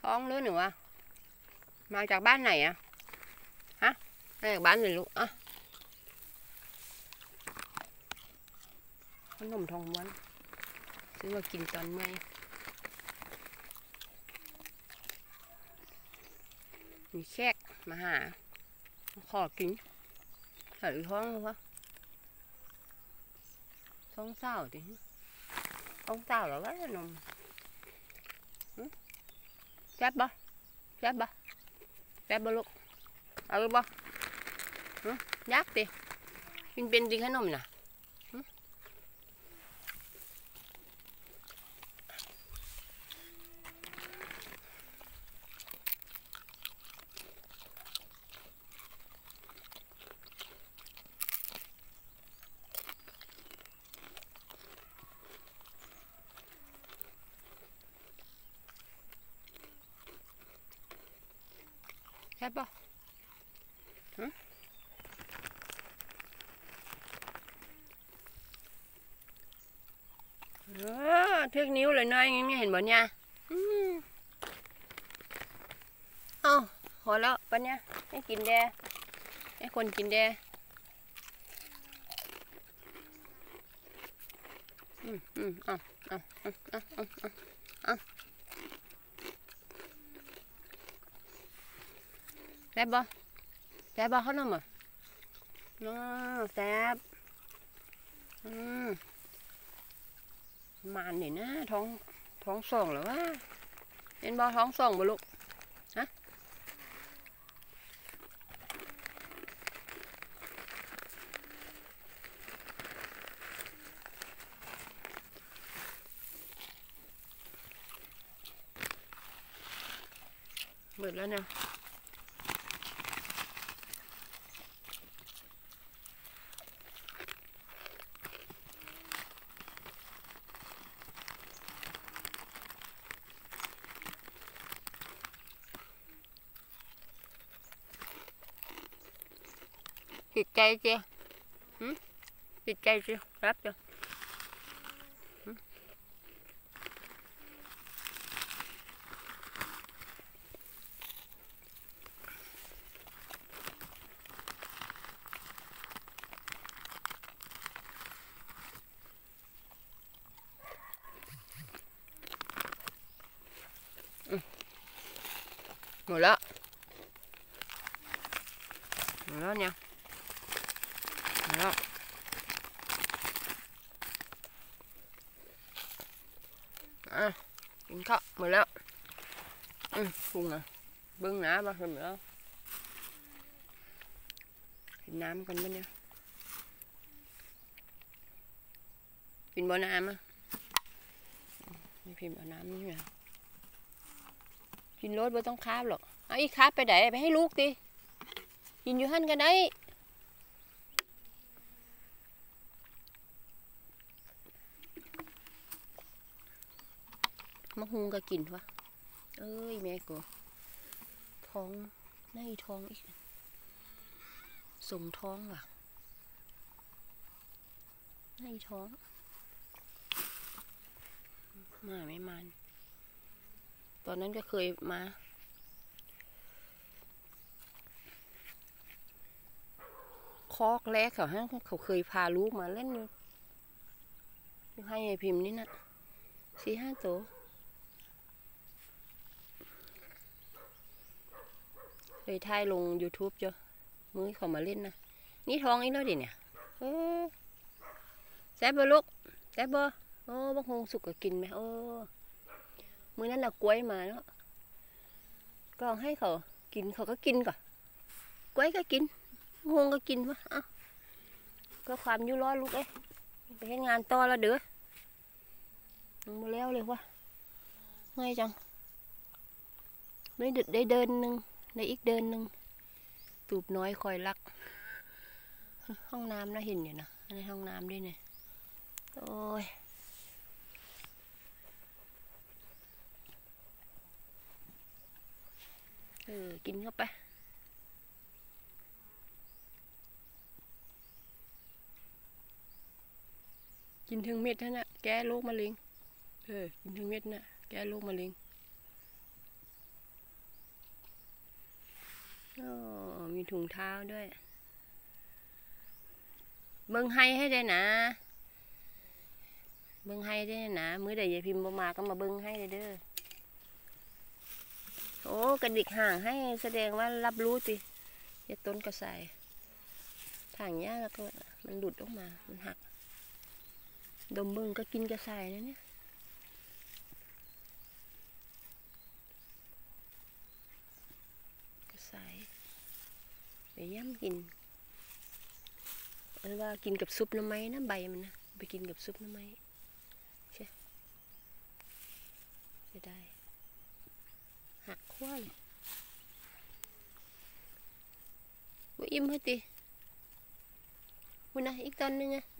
ท้องหรือหนูอะมาจากบ้านไหนอะฮะมาจากบ้านไหนลูกอะขนมทองม้วนซื้อมากินตอนเมื่อยมีแขกมาหาขอกินใส่ท้องเหรอวะท้องเศร้าดิท้องเศร้าแล้ววะนมแซ่บบ่แซ่บบ่แซ่บบ่ลูกเอาบ่ยักดิกินเป็นจริงขนมน่ะแซ่บบ่เทือกนิ้วเลยน้อยงี้ไม่เห็นบ่เนี่ยเอ้าพอแล้วปะเนี่ยให้กินแดให้คนกินแดเอาแซ่บบ่แซ่บบ่เขาหน่อยมั้งแซ่บมันนี่นะท้องส่องหรือวะเห็นบ่ท้องส่องบ่ลูกฮะเบิดแล้วเนี่ยติดใจเจียติดใจเจียรับเจียหมดแล้วเนี่ยหมดแล้วกินข้าวหมดแล้วปรุงอ่ะบึ้งน้ำมาเสร็จแล้วกินน้ำกันปะเนี่ยกินบ่อน้ำอ่ะไม่พิมพ์เอาน้ำนี่ไงกินรสไม่ต้องคาบหรอกเอาอีกคาบไปไหนไปให้ลูกดิกินอยู่หั่นกันได้มะฮุงก็กินวะเอ้ยแม่กูท้องในท้องอีกส่งท้องว่ะในท้องมาไม่มันตอนนั้นก็เคยมาคอกแรกเขาเคยพาลูกมาเล่นอยู่ให้ไอพิมพ์นี่นะ4-5 ตัวเคยถ่ายลง YouTube จ้ะมื้อเขามาเล่นนะนี่ท้องอีกแล้วดิเนี่ยแซ่บบ่ลูกแซ่บบ่โอ้บักฮงสุกก็กินไหมโอ้มื้อนั้นน่ะกล้วยมาเนาะก็ให้เขากินเขาก็กินก่อนกล้วยก็กินฮงก็กินวะก็ความอยู่รอดลูกเอ้ยไปให้งานต่อแล้วเด้อมาแล้วเลยวะง่ายจังไม่ดึกได้เดินนึงได้อีกเดินนึงตูบน้อยคอยรักห้องน้ำน่าเห็นอยู่นะในห้องน้ำด้วยเนี่ยโอ้ยกินเข้าไปกินถึงเม็ดนั่นน่ะแก้โรคมะเร็งกินถึงเม็ดน่ะแก้โรคมะเร็งโอ้มีถุงเท้าด้วยเบิ่งให้ได้นะเบิ่งให้ได้นะมื้อใดยายพิมพ์บ่มาก็มาเบิ่งให้เด้อโอ้กระดิกห่างให้แสดงว่ารับรู้ติอย่าต้นกระใสทางยากแล้วก็มันหลุดออกมามันหักดมเบิ่งก็กินกระใสนะเนี่ยกระใสไปย่ำกินอันว่ากินกับซุปหน่อไม้นะใบมันนะไปกินกับซุปหน่อไม้ใช่จะได้หักขั้วเลยว่าอิ่มเหรอติคุณนะอีกตอนนึงอะ